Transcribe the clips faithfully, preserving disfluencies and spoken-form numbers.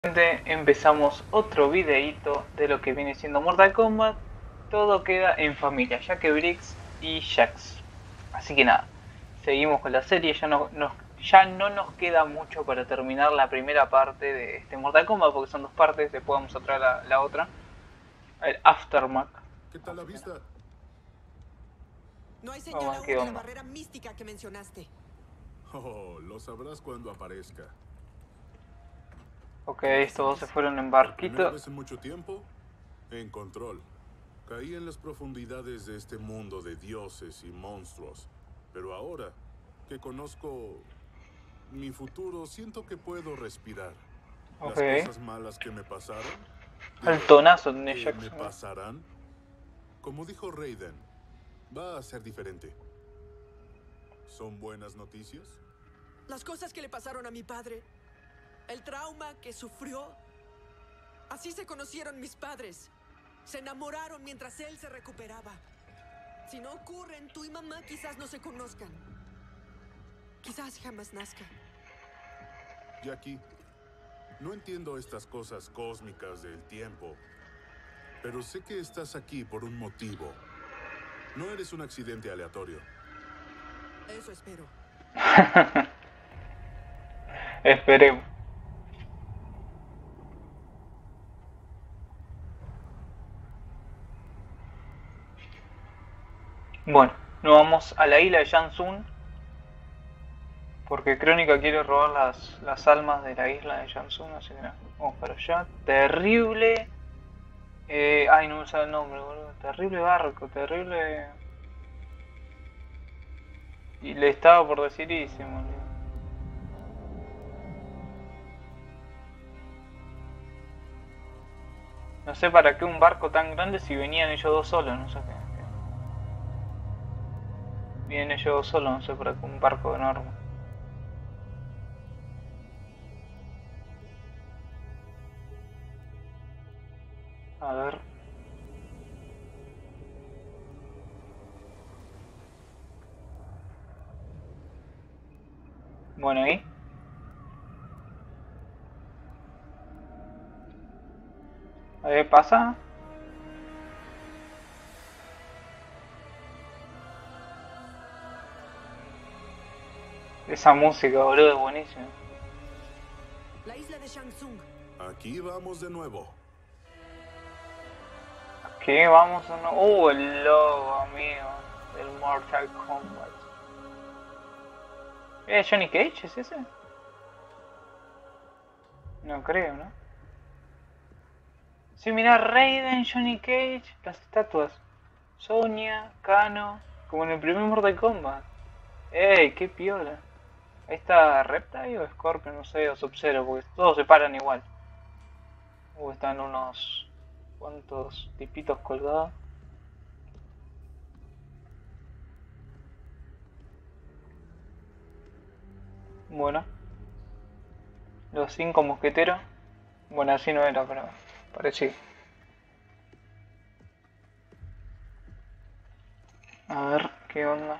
Empezamos otro videíto de lo que viene siendo Mortal Kombat. Todo queda en familia, ya que Briggs y Jax. Así que nada, seguimos con la serie. Ya no, nos, ya no nos queda mucho para terminar la primera parte de este Mortal Kombat, porque son dos partes. Después vamos a traer la, la otra, el Aftermath. ¿Qué tal la vista? No hay señal aún de la barrera mística que mencionaste. Oh, lo sabrás cuando aparezca. Ok, estos dos se fueron en ¿Por barquito. primera vez en mucho tiempo? En control. Caí en las profundidades de este mundo de dioses y monstruos. Pero ahora que conozco mi futuro, siento que puedo respirar. Las Ok. cosas malas que me pasaron, El digo, tonazo de que Jax. me pasarán, como dijo Raiden, va a ser diferente. ¿Son buenas noticias? Las cosas que le pasaron a mi padre, el trauma que sufrió. Así se conocieron mis padres. Se enamoraron mientras él se recuperaba. Si no ocurren, tú y mamá quizás no se conozcan. Quizás jamás nazcan. Jackie, no entiendo estas cosas cósmicas del tiempo, pero sé que estás aquí por un motivo. No eres un accidente aleatorio. Eso espero. Esperemos. Bueno, nos vamos a la isla de Shang Tsung, porque Crónica quiere robar las, las almas de la isla de Shang Tsung, así que nada, vamos para allá. Terrible... Eh, ay, no me sale el nombre, boludo. Terrible barco, terrible... Y le estaba por decir y se me olvidó. No sé para qué un barco tan grande si venían ellos dos solos, no sé qué. Vienen ellos dos solos, no sé para qué un barco enorme. A ver. Bueno, ahí. A ver, pasa. Esa música, boludo, es buenísima. La isla de Shang Tsung. Aquí vamos de nuevo. ¿Qué? Vamos a no... Uh, el logo, amigo. Del Mortal Kombat. ¿Es Johnny Cage? ¿Es ese? No creo, ¿no? Sí, mirá, Raiden, Johnny Cage, las estatuas. Sonya, Kano, como en el primer Mortal Kombat. ¡Ey, qué piola! Ahí está Reptile o Scorpion, no sé, o Sub-Zero, porque todos se paran igual. Uh, están unos... ¿Cuántos tipitos colgados? Bueno. Los cinco mosqueteros. Bueno, así no era, pero parecido. A ver, ¿qué onda?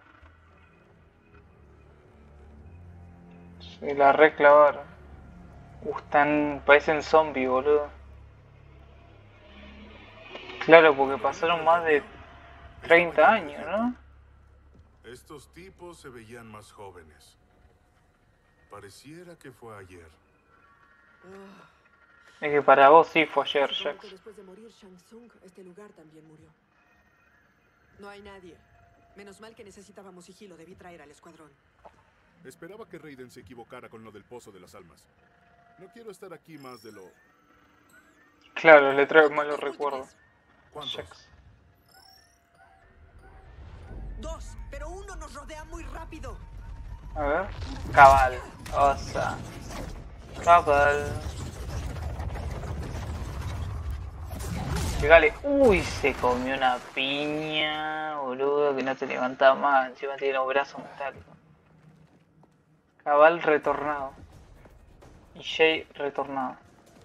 Se la reclavaron. Uh, están... parecen zombies, boludo. Claro, porque pasaron más de treinta años, ¿no? Estos tipos se veían más jóvenes. Pareciera que fue ayer. Oh, Es que para vos sí fue ayer, supongo Jax. que después de morir Shang Tsung, este lugar también murió. No hay nadie. Menos mal que necesitábamos sigilo. Debí traer al escuadrón. Esperaba que Raiden se equivocara con lo del Pozo de las Almas. No quiero estar aquí más de lo... Claro, le traigo malos recuerdos. ¿Cuántos? Jax. Dos, pero uno nos rodea muy rápido. A ver. Cabal. Osa. Cabal. Llegale. Uy, se comió una piña, boludo, que no te levantaba más. Encima tiene los brazos metálicos. Cabal retornado. Y Jay retornado.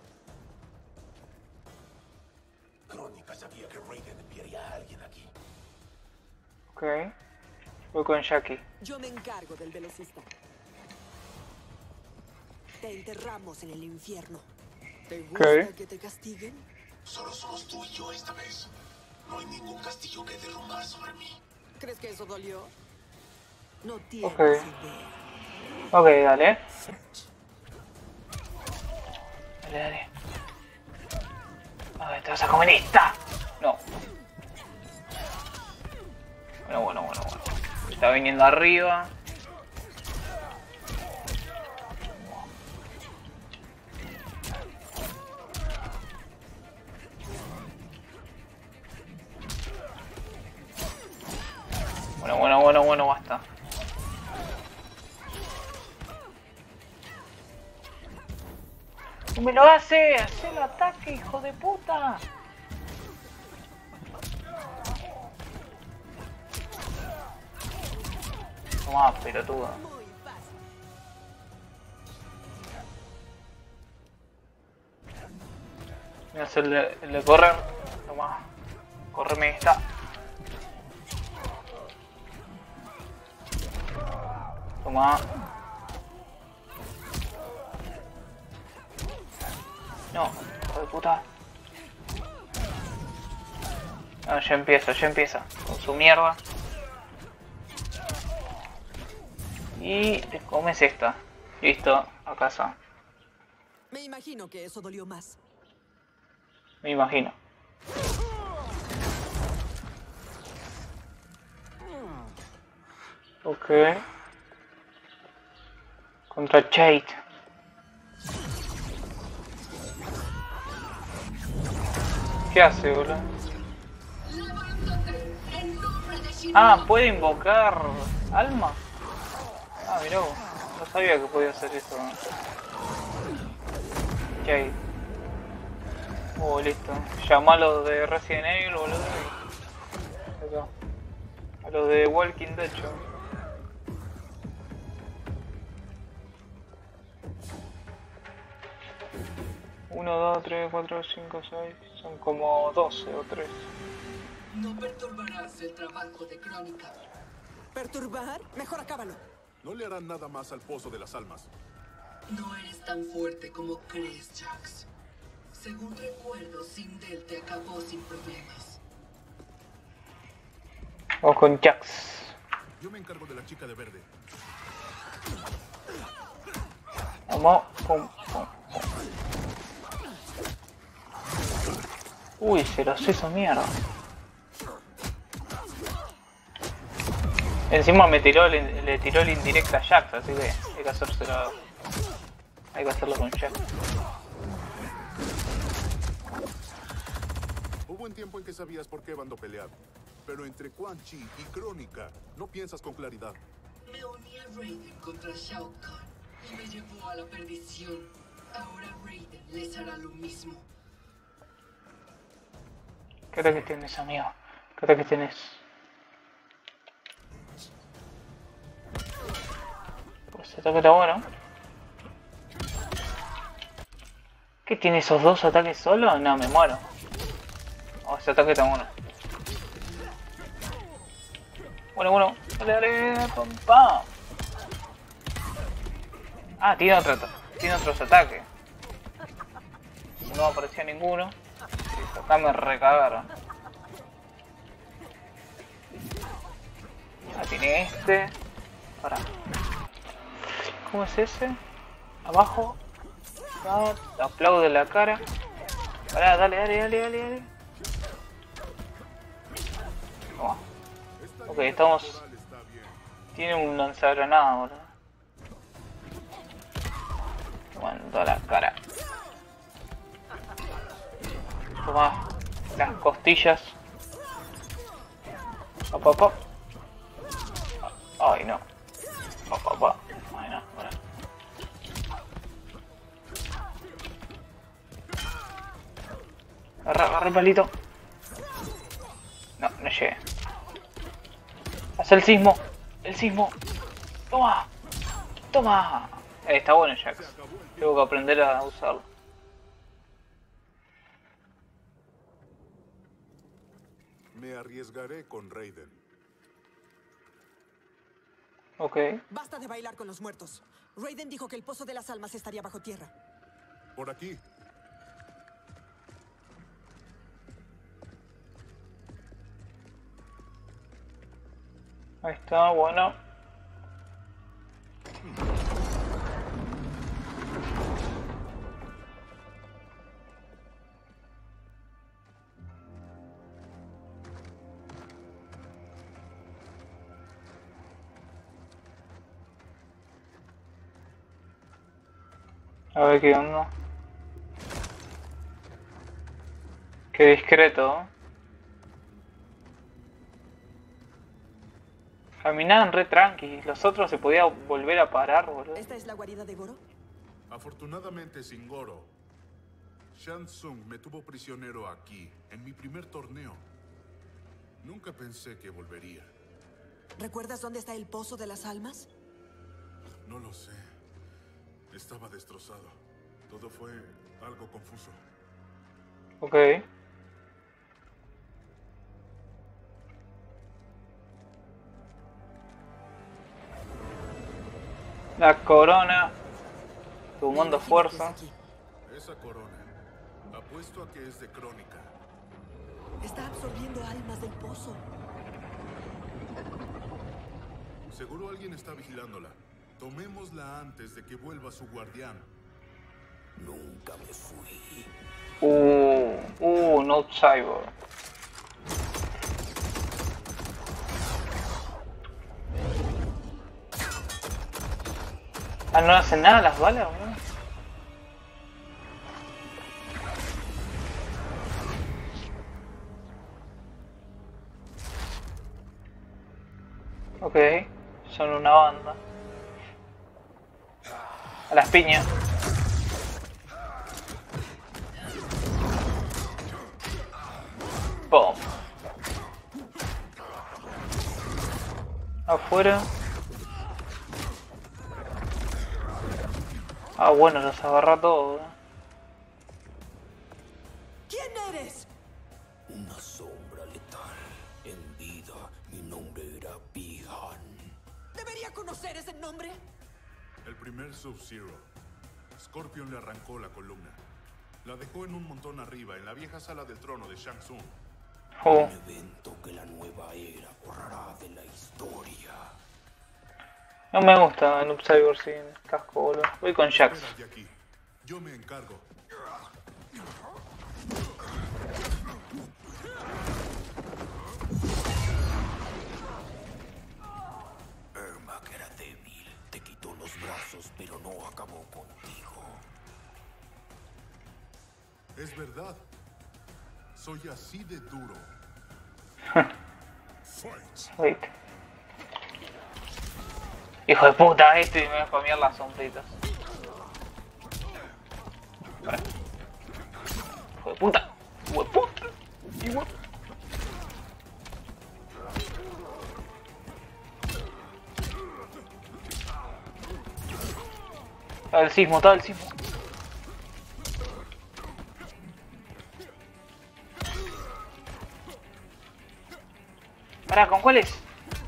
Crónica sabía que Raiden enviaría a alguien aquí. Ok. Voy con Jackie. Yo me encargo del velocista. Te enterramos en el infierno. ¿Te gusta ¿Qué? que te castiguen? Solo somos tú y yo esta vez. No hay ningún castillo que derrumbar sobre mí. ¿Crees que eso dolió? No tienes Ok. idea. Ok, dale. Dale, dale. A ver, te vas a comer esta. No. Bueno, bueno, bueno, bueno. Está viniendo arriba. Bueno, bueno, bueno, bueno, basta. ¡No me lo hace! ¡Hace el ataque, hijo de puta! Toma, pelotudo. Muy fácil. Voy a hacer el de, el de correr. Toma. Córreme esta. Toma. No, hijo de puta. No, ya empieza, ya empieza. Con su mierda. Y te comes esta. Listo, a casa. Me imagino que eso dolió más. Me imagino. Ok. Contra Jade. ¿Qué hace, boludo? Ah, puede invocar alma. Ah, mirá vos. No sabía que podía hacer eso. Jade. Oh, listo. Llamalo de Resident Evil, boludo. Y... acá. A los de Walking Dead, yo. uno, dos, tres, cuatro, cinco, seis. Son como doce o tres. No perturbarás el trabajo de Crónica. ¿Perturbar? Mejor acábalo. No le harán nada más al Pozo de las Almas. No eres tan fuerte como crees, Jax. Según recuerdo, Sindel te acabó sin problemas. O con Jax. Yo me encargo de la chica de verde. Vamos. Pum, pum, pum. Uy, se los hizo mierda. Encima me tiró el, le tiró el indirecta a Jax, así que hay que hacérselo. Hay que hacerlo con Jax. Hubo un tiempo en que sabías por qué bando pelear. Pero entre Quan Chi y Crónica, no piensas con claridad. Me uní a Raiden contra Shao Kahn y me llevó a la perdición. Ahora Raiden les hará lo mismo. ¿Qué ataque tienes, amigo? ¿Qué ataque tienes? Pues ese ataque está bueno. ¿Qué tiene esos dos ataques solo? No, me muero. Oh, ese ataque está bueno. Bueno, bueno. Dale, dale, pam, pam. Ah, tiene otro, tiene otros ataques. No aparecía ninguno. Acá me recagaron. Ya tiene este. Para. ¿Cómo es ese? Abajo. Ah, te aplaude la cara. Pará, dale, dale, dale, dale, dale. Toma. Ok, estamos. Tiene un lanzagranada, boludo. Toma toda la cara. Toma las costillas. Pa, pa, pa. Ay, no. Pa, pa, pa. Ay, no. Bueno. Agarra, agarra el palito. No, no llegué. Haz el sismo. El sismo. Toma. Toma. Eh, está bueno, Jax. Tengo que aprender a usarlo. Me arriesgaré con Raiden. Ok. Basta de bailar con los muertos. Raiden dijo que el Pozo de las Almas estaría bajo tierra. Por aquí. Ahí está, bueno. A ver qué onda. Qué discreto, ¿eh? Caminaban re tranqui, los otros se podía volver a parar, boludo. ¿Esta es la guarida de Goro? Afortunadamente sin Goro. Shang Tsung me tuvo prisionero aquí, en mi primer torneo. Nunca pensé que volvería. ¿Recuerdas dónde está el Pozo de las Almas? No lo sé. Estaba destrozado. Todo fue algo confuso. Ok. La corona. Sumando fuerza. Esa corona. Apuesto a que es de Crónica. Está absorbiendo almas del pozo. Seguro alguien está vigilándola. Tomémosla antes de que vuelva su guardián. Nunca me fui. Uh, uh, no cyber. Ah, no hacen nada las balas, boludo. Ok, son una banda. A las piñas. Boom. Afuera. Ah, bueno, los agarra todos. ¿Quién eres? Una sombra letal. En vida, mi nombre era Bi-Han. ¿Debería conocer ese nombre? El primer Sub-Zero. Scorpion le arrancó la columna. La dejó en un montón arriba, en la vieja sala del trono de Shang Tsung. Oh. Un evento que la nueva era borrará de la historia. No me gusta Noob Saibot sin casco, boludo. Voy con Jax. Fuera de aquí. Yo me encargo. Ermac era débil. Te quitó los brazos, pero no acabó contigo. Es verdad. Soy así de duro. Fight. Wait. Hijo de puta, este me va a comer las sombritas. Hijo de puta. Hijo de puta. Hijo de... Está el sismo, está el sismo. Pará, ¿con cuál es?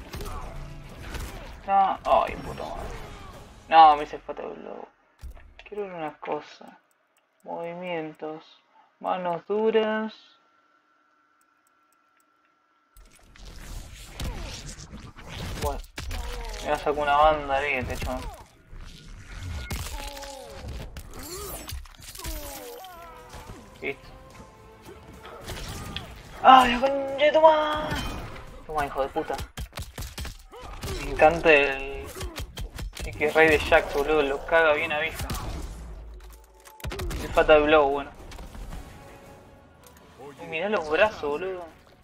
No, ay, puta madre. No, me hice falta el globo. Quiero ver una cosa. Movimientos. Manos duras. Bueno. Me voy a sacar una banda ahí, de hecho. Listo. ¡Ay, la concha de tu madre! Toma, hijo de puta. Me encanta el... el que rey de Jax, boludo, lo caga bien a vista. El Fatal Blow, bueno. Y mirá los brazos, boludo.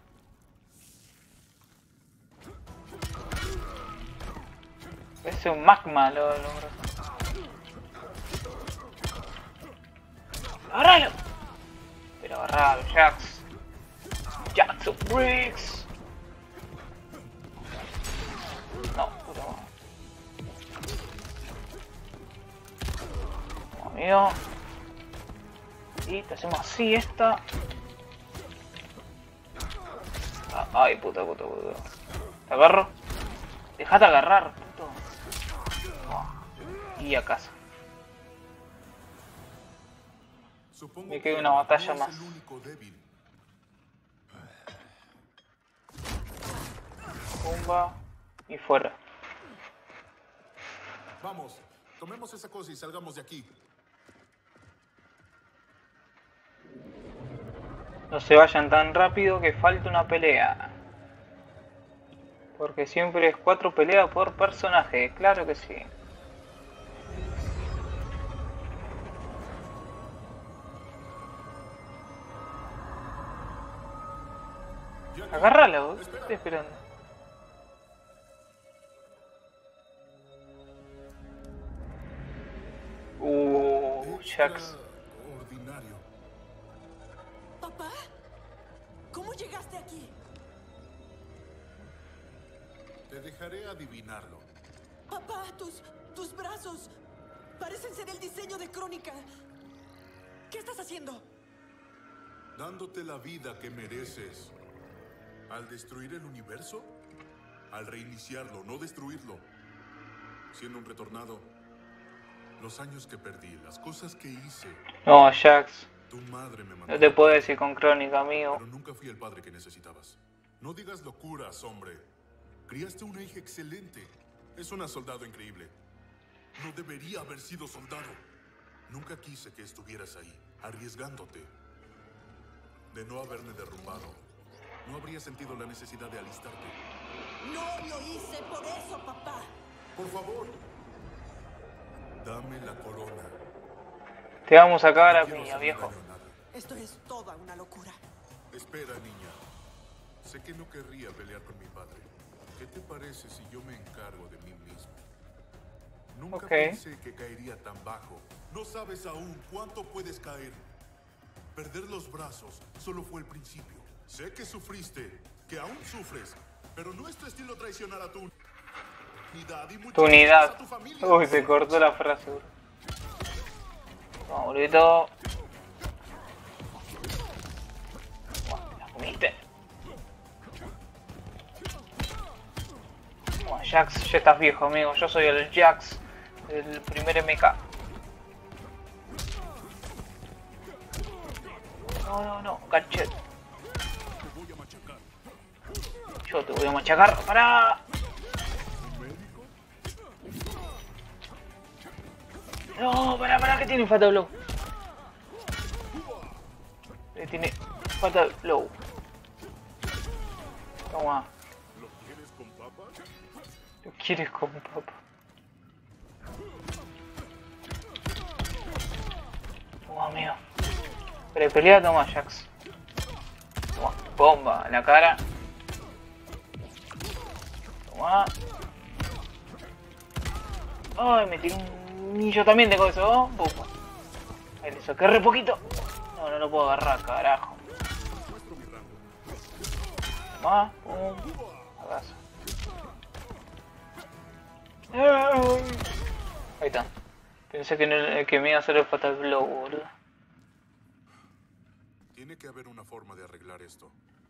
Parece un magma los, los brazos. ¡Agarralo! Pero agarralo, Jax. Jax of Bricks. No, puta madre. Amigo. Y te hacemos así esta. Ah, ay, puta, puta, puta. ¿Te agarro? Dejate agarrar, puto. Y a casa. Supongo Me queda que una batalla no más. es el único débil. Pumba. Y fuera. Vamos, tomemos esa cosa y salgamos de aquí. No se vayan tan rápido que falta una pelea. Porque siempre es cuatro peleas por personaje, claro que sí. Agárrala, vos. Estoy esperando. Uh, Jax. Ordinario. ¿Papá? ¿Cómo llegaste aquí? Te dejaré adivinarlo. Papá, tus, tus brazos parecen ser el diseño de Crónica. ¿Qué estás haciendo? Dándote la vida que mereces. ¿Al destruir el universo? Al reiniciarlo, no destruirlo. Siendo un retornado. Los años que perdí, las cosas que hice. No, Jax. Tu madre me mandó. No te puedo decir con Crónica, amigo. Pero nunca fui el padre que necesitabas. No digas locuras, hombre. Criaste una hija excelente. Es una soldado increíble. No debería haber sido soldado. Nunca quise que estuvieras ahí, arriesgándote. De no haberme derrumbado, no habría sentido la necesidad de alistarte. No lo hice por eso, papá. Por favor, dame la corona. Te vamos a acabar a No quiero piña, hacerle viejo. daño a nadie. Esto es toda una locura. Espera, niña. Sé que no querría pelear con mi padre. ¿Qué te parece si yo me encargo de mí mismo? Nunca Ok. pensé que caería tan bajo. No sabes aún cuánto puedes caer. Perder los brazos solo fue el principio. Sé que sufriste, que aún sufres, pero no es tu estilo traicionar a tu unidad y mucho Tu menos unidad. a tu familia. Uy, se cortó la frase, bro. Vamos, bolito. La comiste. Bueno, Jax, ya estás viejo, amigo. Yo soy el Jax, el primer M K. No, no, no, cachet. Te voy a machacar. Yo te voy a machacar. ¡Para! No, para, para, que tiene Fatal Blow. Eh, tiene Fatal Blow. Toma. ¿Lo quieres con papa? ¿Lo quieres con papa? Toma, amigo. Pero pelea, toma, Jax. Toma, bomba en la cara. Toma. Ay, me tiró un... Y yo también tengo eso, ¿no? Bomba. Ahí le saqué re poquito. No, no lo puedo agarrar, carajo. Muestro mi rango. Toma, pum. Abrazo. Ay. Ahí está. Pensé que, no, que me iba a hacer el Fatal Blow, boludo. Tiene que haber una forma de arreglar esto.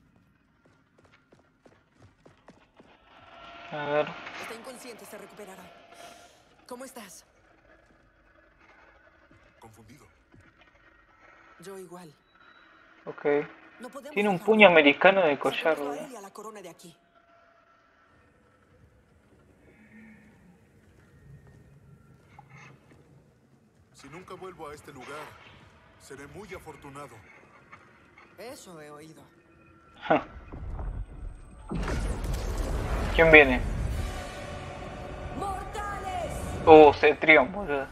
A ver. Está inconsciente, se recuperará. ¿Cómo estás? Confundido. Yo igual. Ok. No podemos Tiene un dejarlo. puño americano de collar, Saquémoslo a boludo. él y a la corona de aquí. Si nunca vuelvo a este lugar, seré muy afortunado. Eso he oído. ¿Quién viene? ¡Mortales! Uh, Cetrion, boludo.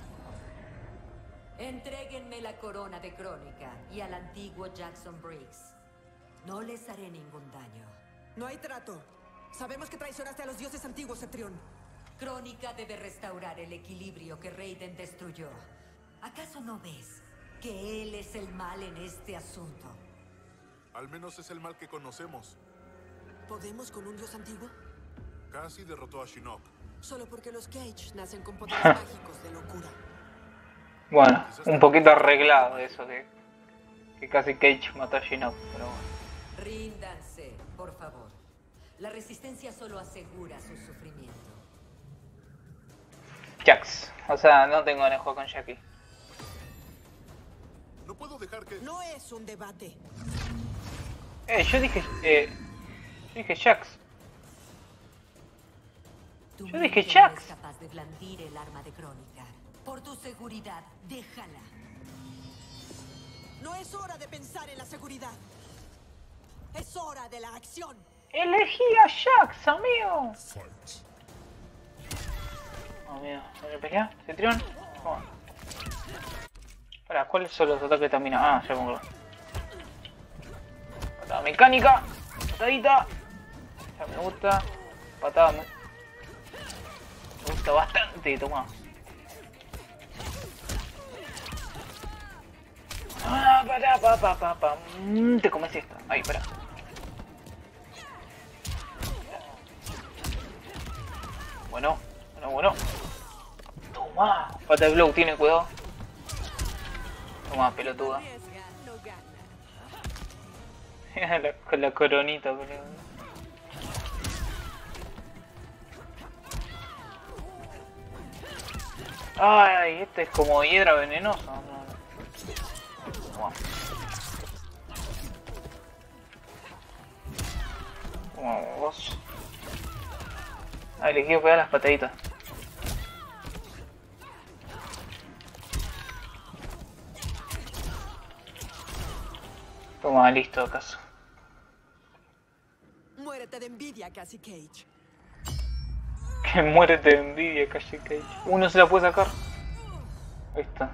Entréguenme la corona de Crónica y al antiguo Jackson Briggs. No les haré ningún daño. No hay trato. Sabemos que traicionaste a los dioses antiguos, Cetrión. Crónica debe restaurar el equilibrio que Raiden destruyó. ¿Acaso no ves que él es el mal en este asunto? Al menos es el mal que conocemos. ¿Podemos con un dios antiguo? Casi derrotó a Shinnok. Solo porque los Cage nacen con poderes mágicos de locura. Bueno, un poquito arreglado eso que, que casi Cage mató a Shinnok, pero bueno. Ríndanse, por favor. La resistencia solo asegura su sufrimiento. Jax. O sea, no tengo ganas de jugar con Jackie. No puedo dejar que... No es un debate. Eh, yo dije... Eh, yo dije Jax. Tu Yo dije mente no Jax. es capaz de blandir el arma de Crónica. Por tu seguridad, déjala. No es hora de pensar en la seguridad. Es hora de la acción. Elegí a Jax, amigo. Amigo, ¿me pelea? ¿Cetrión? Toma. Para, ¿cuáles son los ataques de estamina? Ah, ya me acuerdo. Patada mecánica. Patadita. Ya me gusta. Patada me... me gusta bastante, toma. Ah, para, pa, pa, pa, pa. Mm, te comes esta. Ahí, para. Bueno, bueno, bueno. Toma. Pata de blow, tiene cuidado. Toma, pelotuda. Arriesga, no gana. la, con la coronita, boludo. Ay, este es como hiedra venenosa. No. Toma. Toma vos. Ah, le quiero pegar las pataditas. Toma, listo, acaso. Muérete de envidia, Cassie Cage. Que muérete de envidia, Cassie Cage. Uno se la puede sacar. Ahí está.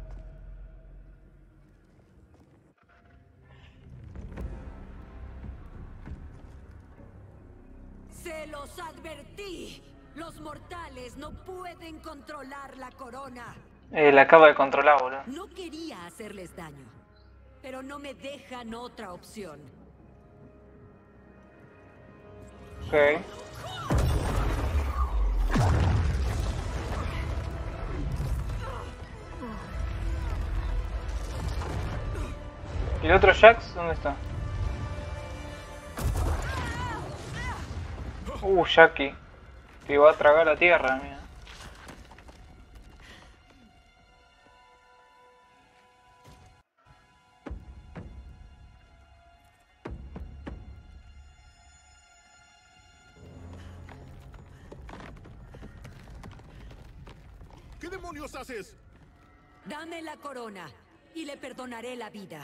Se los advertí. Los mortales no pueden controlar la corona. Eh, la acaba de controlar, boludo. No quería hacerles daño, pero no me dejan otra opción. Ok. ¿Y el otro Jax? ¿Dónde está? Uh, Jackie. Te va a tragar la tierra, mira. ¿Qué demonios haces? Dame la corona y le perdonaré la vida.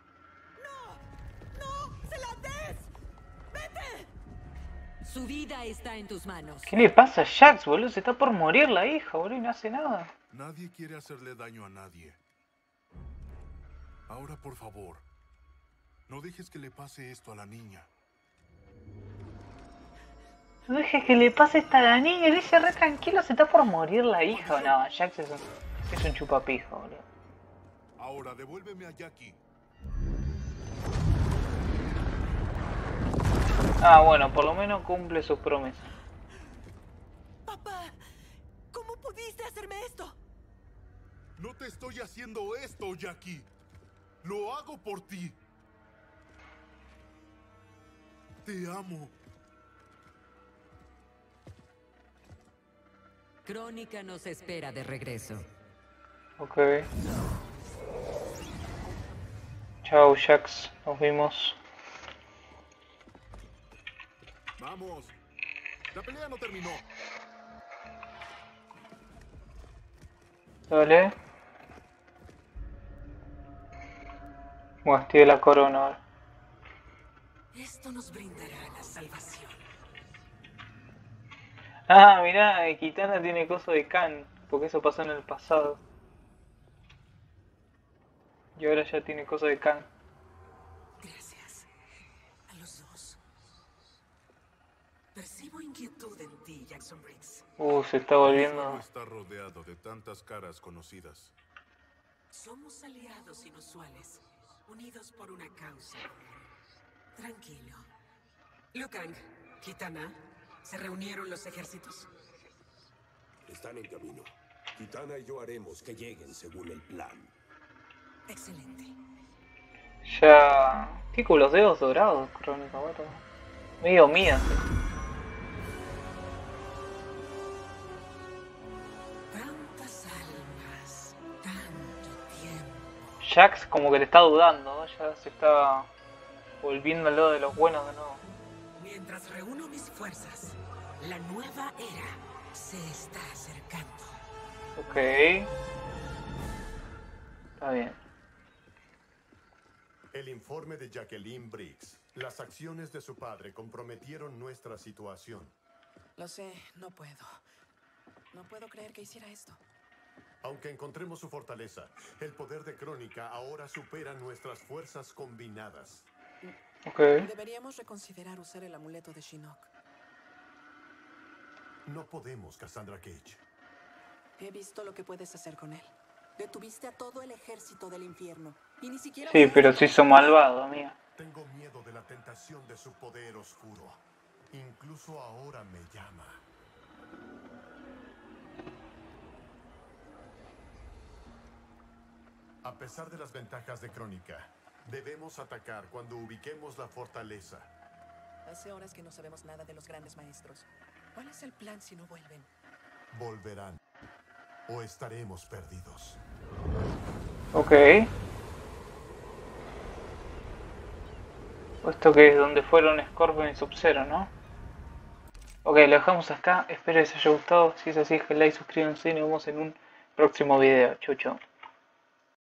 ¡No! ¡Se la des! ¡Vete! Su vida está en tus manos. ¿Qué le pasa a Jax, boludo? Se está por morir la hija, boludo, y no hace nada. Nadie quiere hacerle daño a nadie. Ahora, por favor, no dejes que le pase esto a la niña. No dejes que le pase esta a la niña, le dice re tranquilo, se está por morir la hija. No, Jax es un, es un chupapija, boludo. Ahora, devuélveme a Jackie. Ah, bueno, por lo menos cumple sus promesas. Papá, ¿cómo pudiste hacerme esto? No te estoy haciendo esto, Jackie. Lo hago por ti. Te amo. Crónica nos espera de regreso. Ok. Chao, Jax. Nos vimos. Vamos. La pelea no terminó. Dale. Bueno, estoy de la corona ahora. Esto nos brindará la salvación. Ah, mirá, eh, Kitana tiene coso de Khan, porque eso pasó en el pasado. Y ahora ya tiene coso de Khan. Gracias. A los dos. Percibo inquietud en ti, Jackson Briggs. Uh, se está No volviendo... está rodeado de tantas caras conocidas. Somos aliados inusuales, unidos por una causa. Tranquilo. Liu Kang, Kitana, ¿se reunieron los ejércitos? Están en camino. Kitana y yo haremos que lleguen según el plan. Excelente. Ya... Estoy con los dedos dorados, Crónica, boludo. Medio mía, sí. Tantas almas, tanto tiempo. Jax como que le está dudando, ¿no? Ya se está volviendo al lado de los buenos de nuevo. Mientras reúno mis fuerzas, La nueva era se está acercando. Ok. Está bien. El informe de Jacqueline Briggs. Las acciones de su padre comprometieron nuestra situación. Lo sé, no puedo. No puedo creer que hiciera esto. Aunque encontremos su fortaleza, el poder de Crónica ahora supera nuestras fuerzas combinadas. Ok. Deberíamos reconsiderar usar el amuleto de Shinnok. No podemos, Cassandra Cage. He visto lo que puedes hacer con él. Detuviste a todo el ejército del infierno. Y ni siquiera... Sí, pero se hizo malvado, amiga. Tengo miedo de la tentación de su poder oscuro. Incluso ahora me llama. A pesar de las ventajas de Crónica, debemos atacar cuando ubiquemos la fortaleza. Hace horas que no sabemos nada de los grandes maestros. ¿Cuál es el plan si no vuelven? Volverán. O estaremos perdidos. Ok. Esto que es donde fueron Scorpion y Sub-Zero, ¿no? Ok, lo dejamos acá. Espero que les haya gustado. Si es así, denle like, suscríbanse y nos vemos en un próximo video. Chau, chau.